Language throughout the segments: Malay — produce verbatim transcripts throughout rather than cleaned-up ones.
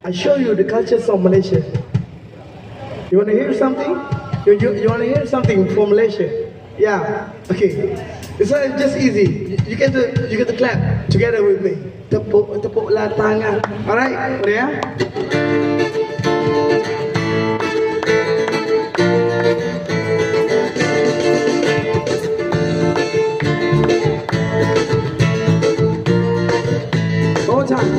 I show you the cultures of Malaysia. You want to hear something? You, you, you want to hear something from Malaysia? Yeah. Okay. It's uh, just easy. You, you get to you get to clap together with me. Tepuk tepuklah tangan. Alright? Yeah. One more time.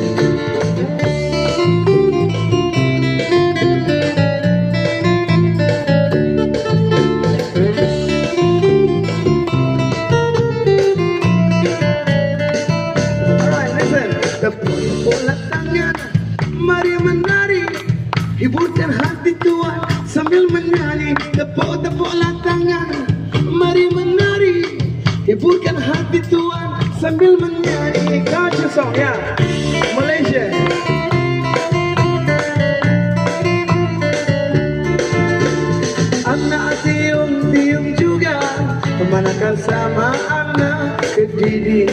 Tepuk-tepuklah tangan, mari menari, hiburkan hati tuan sambil menyanyi. Tepuk-tepuklah tangan, mari menari, hiburkan hati tuan sambil menyanyi. Culture song, ya, Malaysia. Anak tium-tium juga, kemanakan sama anak kediri.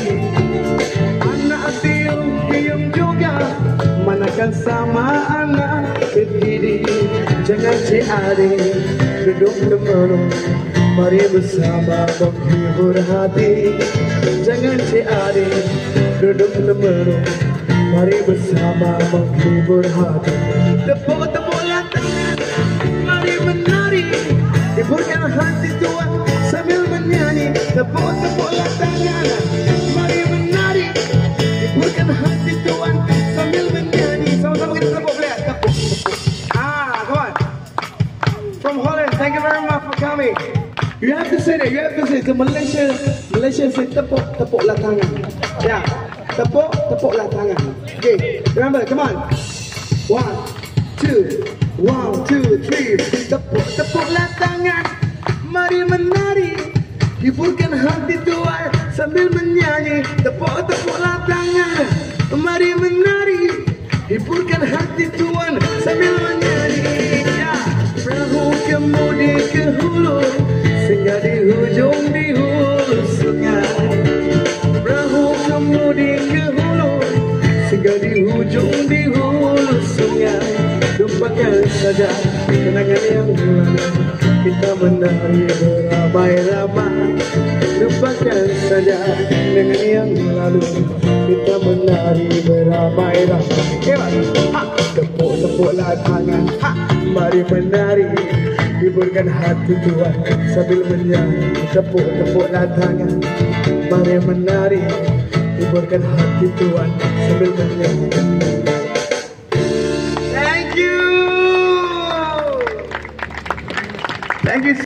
Anak tium-tium juga, manakan sama anak kediri. Jangan ciadik, duduk temenung, mari bersama menghibur hati. Jangan ciadik, duduk temenung, mari bersama menghibur hati. Tepuk-tepuklah tangan, mari menari, hiburkan hati tuan sambil menyanyi. Tepuk-tepuklah tangan, mari menari, hiburkan hati tuan sambil menyanyi. Sama-sama kita tepuk, lihat, tepuk. Ah, come on. From Holland, thank you very much for coming. You have to say that, you have to say, the Malaysia, Malaysia say tepuk, tepuklah tangan. Yeah, tepuk, tepuklah tangan. Okay, remember, come on. One, two, one, two, three. Tepuk, tepuklah tangan, mari menari, hiburkan hati tuan sambil menyanyi. Tepuk-tepuklah tangan, mari menari, hiburkan hati tuan sambil menyanyi. Ya, perahu kemudi ke hulu, singgah di hujung di hulu sungai. Perahu kemudi ke hulu, singgah di hujung di hulu sungai. Lupakan saja kenangan yang lalu, kita menari beramai-ramai. Lupakan saja dengan yang lalu, kita menari beramai-ramai. Ha, tepuk-tepuklah tangan, ha, mari menari, hiburkan hati tuan sambil menyanyi. Tepuk-tepuklah tangan, mari menari, hiburkan hati tuan sambil menyanyi. Thank you. Thank you.